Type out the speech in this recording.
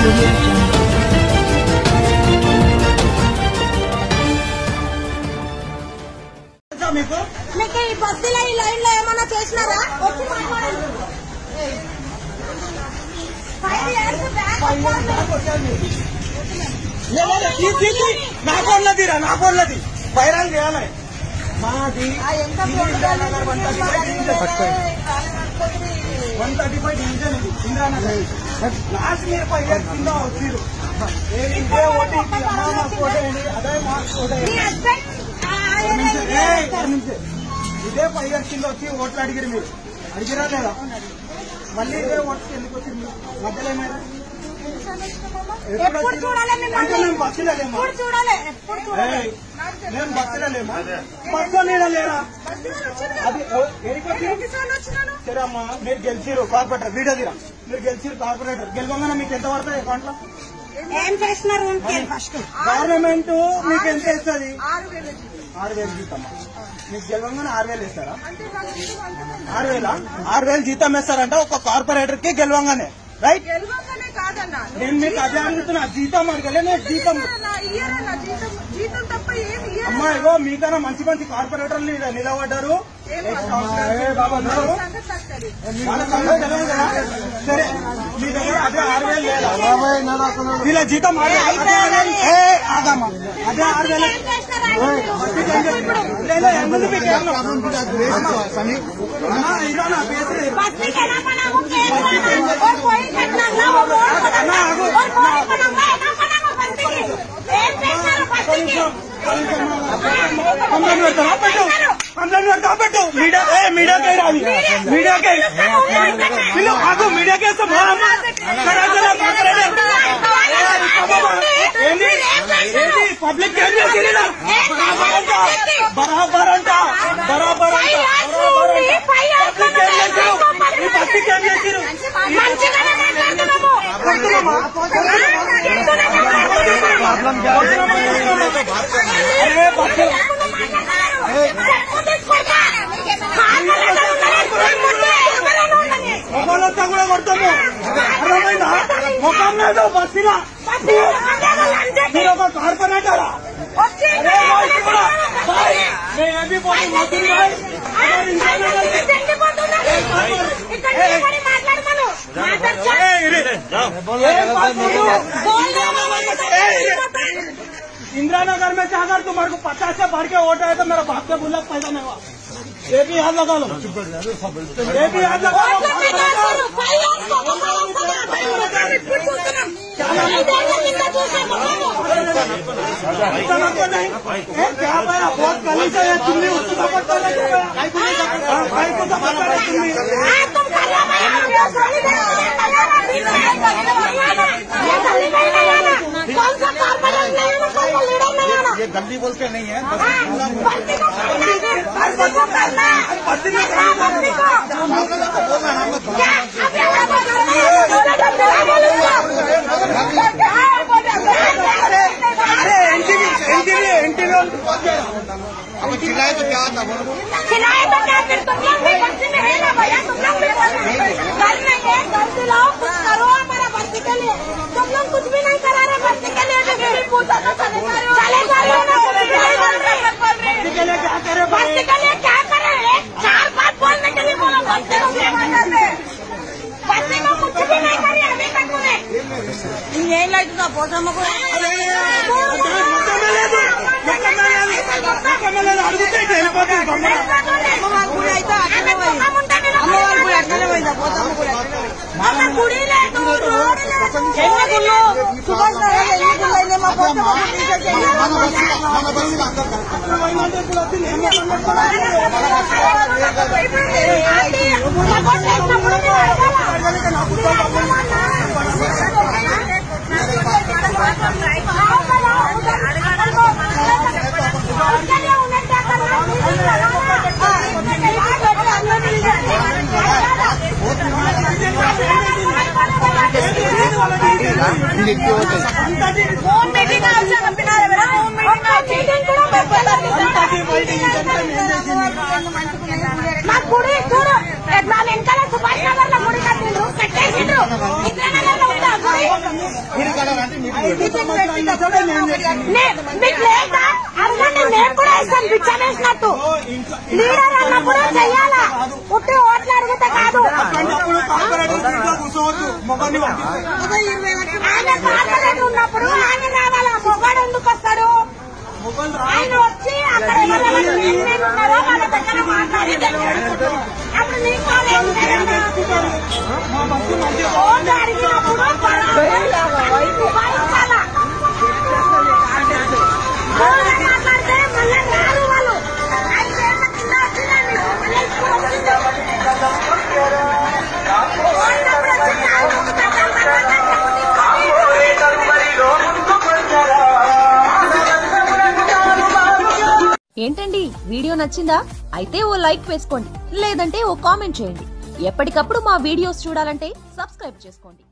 మీకు ఈ బస్సులో ఈ లైన్ లో ఏమన్నా చేసినారా? వచ్చి మాట్లాడండి. నాకోళ్ళది బైరాన్ చేయాలి మాది 135 డివిజన్ ఇది ఇంద్రానగర్. లాస్ట్ మీరు 5 years కింద వచ్చారు. అదే మార్క్స్ ఇదే 5 years కింద వచ్చి ఓట్లు అడిగిరు. మీరు అడిగిరా లేదా? మళ్ళీ ఇదే ఓట్లకి ఎందుకు వచ్చి మధ్యలో ఏమైనా మేము బస్సులో లేమా? మేము బస్సులో లేమా? బస్సులో లేరా? అది సరే అమ్మా, మీరు గెలిచిరు కార్పొరేటర్ వీడియో తీరా. మీరు గెలిచిరు కార్పొరేటర్ గెలవగానే మీకు ఎంత పడుతుంది అకౌంట్లో? ఏం చేస్తున్నారు? గవర్నమెంట్ మీకు ఎంత ఇస్తుంది? 6,000 జీతం. మీకు గెలవంగానే 6,000 ఇస్తారా? 6,000 జీతం ఇస్తారంట ఒక కార్పొరేటర్ కి గెలవంగానే, రైట్? నేను మీకు అదే అడుగుతున్నా. జీతం అడగలే, నేను జీతం అమ్మా ఇగో మీకన్నా మంచి మంచి కార్పొరేటర్లు నిలబడ్డారు. సరే మీ దగ్గర అదే 6,000 లేదా? వీళ్ళ జీతం ఆగమ్మా అదే 6,000. పెట్టు మీడియాకే రావి మీడియాకే ఆగు మీడియాకే పబ్లిక్ ఏం చేసి బరాబర్ అంట బరాబర్ అంట పబ్లిక్ ఏం చేశారు? ఈ పబ్లిక్ ఏం చేశారు? మొక్కలతో కూడా కొడతాము. అర్థమైందా? ముఖం లేదు బస్సులా. మీరు ఒక కార్పొరేటరా? इंदिरानगर में अगर तुम्हारे को 50 से बढ़ के वोट आए तो मेरा बाप के बुला पैदा नहीं हुआ. ये भी याद लगा लो, ये भी याद लगा लो. क्या पाया बहुत कली से तुमने उसको सपोर्ट करना चाहिए. भाई को सपोर्ट करना चाहिए. ये गंदी बोलते नहीं है. अब चिल्लाए तो क्या था? चिल्लाए तो क्या? फिर तुम लोग भी बस्ती में है ना भैया, तुम लोग भी कर लेंगे. घर दिलाओ, कुछ करो हमारा बस्ती के लिए. तुम लोग कुछ भी नहीं करा रहे बस्ती के लिए. पूछा तो चले जा रहे हो ना. बस्ती के लिए क्या करे? बस्ती के लिए क्या करे? 4 बात बोलने के लिए बोलो. बस्ती को कुछ भी नहीं करी अभी तक तुमने. ये लाइट का पौधा मको నా గుడి చూడు ఎట్లా వెనకాల సుభాష్ నగర్ లో గుడి కట్టిండ్రు కట్టేసిండ్రు. ఇంద్రానగర్ లో ఉందా గుడి? 5 సంవత్సరాల నుంచి నేను చేసింది. మీకు లేదా అడగండి, మేము కూడా ఇస్తాం బిచ్చం వేసినట్టు. లీడర్ అన్నప్పుడు చెయ్యాలా, పుట్టి ఓట్లు అడిగితే కాదు. అప్పుడు కార్పొరేటర్ సీట్లో కూర్చోవద్దు, మొగాన్ని ఆయన కార్పొరేటర్ ఉన్నప్పుడు ఆయన రావాలా, మొగాడు ఎందుకు వస్తాడు? ఆయన వచ్చి అక్కడ ఉన్నారో వాళ్ళ దగ్గర మాట్లాడి అప్పుడు నీకు ఓట్లు అడిగినప్పుడు ఉపయోగించాలా. మాట్లాడితే మళ్ళీ రారు వాళ్ళు. 5 ఏళ్ల కింద వచ్చిందండి, మళ్ళీ ఇప్పుడు వచ్చింది. ఏంటండి వీడియో నచ్చిందా? అయితే ఓ లైక్ వేసుకోండి, లేదంటే ఓ కామెంట్ చేయండి. ఎప్పటికప్పుడు మా వీడియోస్ చూడాలంటే సబ్స్క్రైబ్ చేసుకోండి.